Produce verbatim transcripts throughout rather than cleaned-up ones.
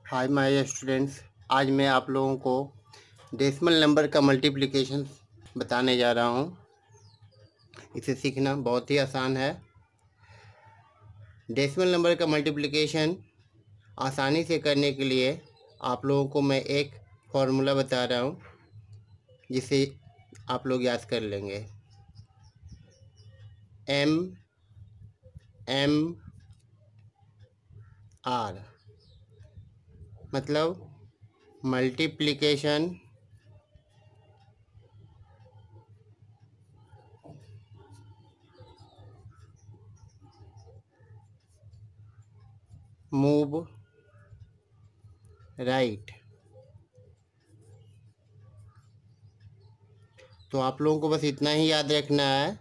Hi my students, आज मैं आप लोगों को डेसिमल नंबर का मल्टीप्लिकेशन बताने जा रहा हूँ। इसे सीखना बहुत ही आसान है। डेसिमल नंबर का मल्टीप्लिकेशन आसानी से करने के लिए आप लोगों को मैं एक फॉर्मूला बता रहा हूँ, जिसे आप लोग याद कर लेंगे। एम एम आर मतलब मल्टीप्लिकेशन मूव राइट। तो आप लोगों को बस इतना ही याद रखना है,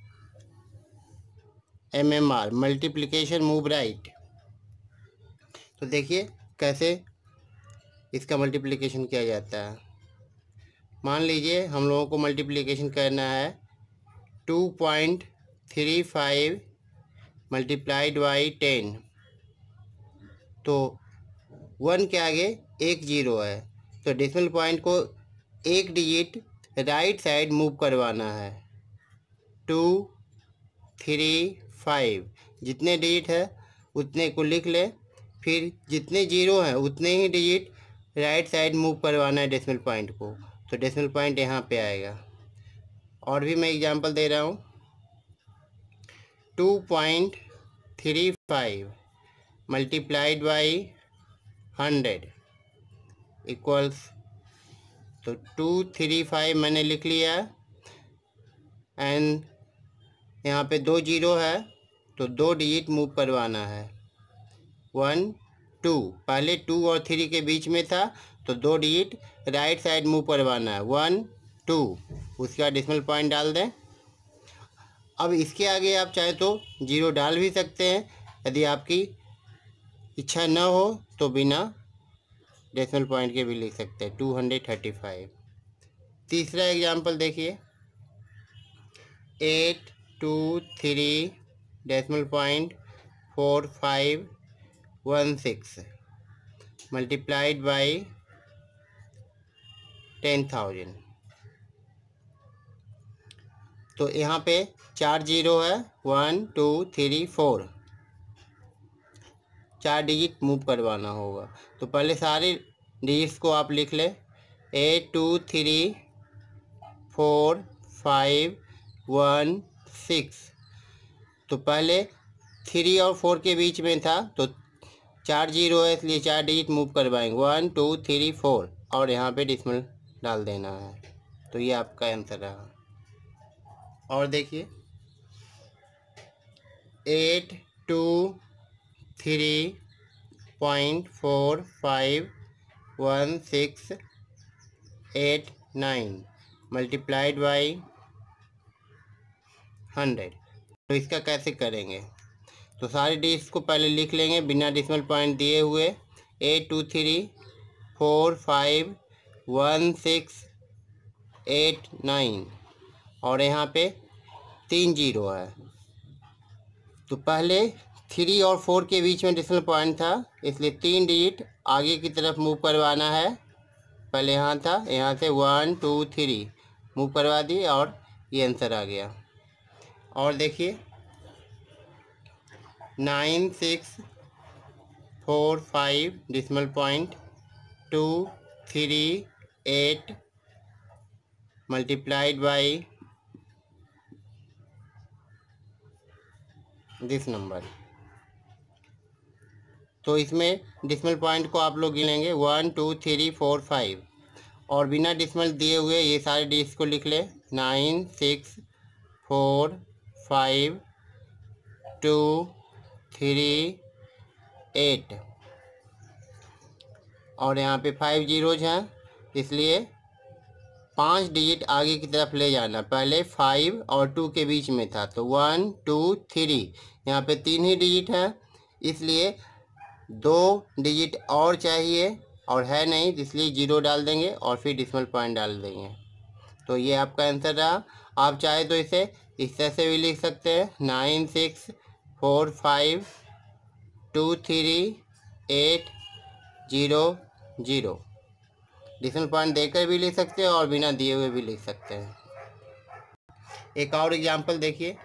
M M R multiplication move right. तो देखिए कैसे इसका मल्टीप्लिकेशन किया जाता है। मान लीजिए हम लोगों को मल्टीप्लिकेशन करना है two point three five multiplied by ten. तो वन के आगे एक जीरो है, तो डेसिमल पॉइंट को एक डिजिट राइट साइड मूव करवाना है। टू थ्री फाइव जितने डिजिट है उतने को लिख ले, फिर जितने जीरो हैं उतने ही डिजिट राइट साइड मूव करवाना है डेसिमल पॉइंट को। तो डेसिमल पॉइंट यहाँ पे आएगा। और भी मैं एग्जांपल दे रहा हूँ, two point three five multiplied by hundred equals, तो टू थ्री फाइव मैंने लिख लिया एंड यहाँ पे दो जीरो है तो दो डिजिट मूव करवाना है। वन टू, पहले टू और थ्री के बीच में था तो दो डिजिट राइट साइड मूव करवाना है। वन टू, उसके बाद डेसिमल पॉइंट डाल दें। अब इसके आगे आप चाहे तो जीरो डाल भी सकते हैं, यदि आपकी इच्छा न हो तो बिना डेसिमल पॉइंट के भी लिख सकते हैं। Two hundred thirty five. तीसरा एग्जाम्पल देखिए, eight two three decimal point four five one six multiplied by ten thousand. तो यहाँ पे चार जीरो है, वन टू थ्री फोर, चार डिजिट मूव करवाना होगा। तो पहले सारे डिजिट्स को आप लिख ले, eight two three four five one six. तो पहले थ्री और फोर के बीच में था तो चार जीरो है, इसलिए चार डिजिट मूव करवाएंगे, वन टू थ्री फोर, और यहाँ पे डेसिमल डाल देना है। तो ये आपका आंसर रहा। और देखिए, eight two three point four five one six eight nine multiplied by hundred. तो इसका कैसे करेंगे, तो सारे डिजिट्स को पहले लिख लेंगे बिना डेसिमल पॉइंट दिए हुए। Eight two three four five one six eight nine, और यहाँ पे तीन जीरो है तो पहले थ्री और फोर के बीच में डेसिमल पॉइंट था, इसलिए तीन डिजिट आगे की तरफ मूव करवाना है। पहले यहाँ था, यहाँ से वन टू थ्री मूव करवा दिए और ये आंसर आ गया। और देखिए, nine six four five decimal point two three eight multiplied by this number. तो इसमें डेसिमल पॉइंट को आप लोग गिनेंगे one two three four five, और बिना डेसिमल दिए हुए ये सारे डिजिट्स को लिख ले, nine six four five two three eight, और यहाँ पे फाइव जीरोज हैं इसलिए पांच डिजिट आगे की तरफ ले जाना। पहले फाइव और टू के बीच में था तो वन टू थ्री, यहाँ पे तीन ही डिजिट हैं इसलिए दो डिजिट और चाहिए, और है नहीं इसलिए जीरो डाल देंगे और फिर डेसिमल पॉइंट डाल देंगे। तो ये आपका आंसर रहा। आप चाहे तो इसे इस तरह से भी लिख सकते हैं, nine six four five two three eight zero zero. Decimal point देकर भी लिख सकते हैं और बिना दिए हुए भी लिख सकते हैं। एक और एग्जांपल देखिए,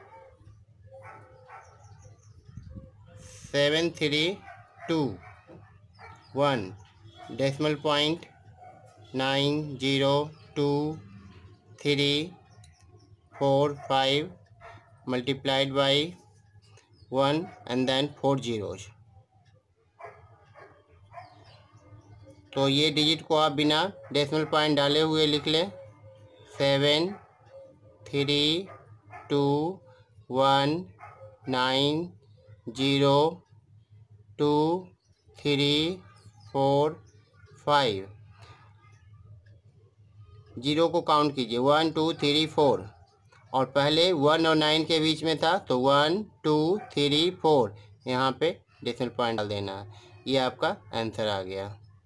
seven three two one decimal point nine zero two three four five multiplied by one and then four zeros। तो ये डिजिट को आप बिना डेसिमल पॉइंट डाले हुए लिख लें, seven three two one nine zero two three four five. Zero को काउंट कीजिए, वन टू थ्री फोर, और पहले वन और नाइन के बीच में था तो वन टू थ्री फोर, यहाँ पे डेसिमल पॉइंट डाल देना है। ये आपका आंसर आ गया।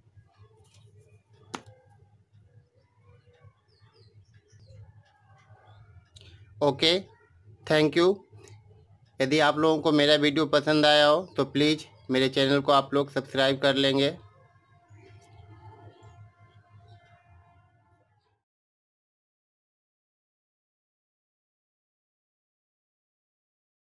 Okay, thank you. यदि आप लोगों को मेरा वीडियो पसंद आया हो तो प्लीज़ मेरे चैनल को आप लोग सब्सक्राइब कर लेंगे।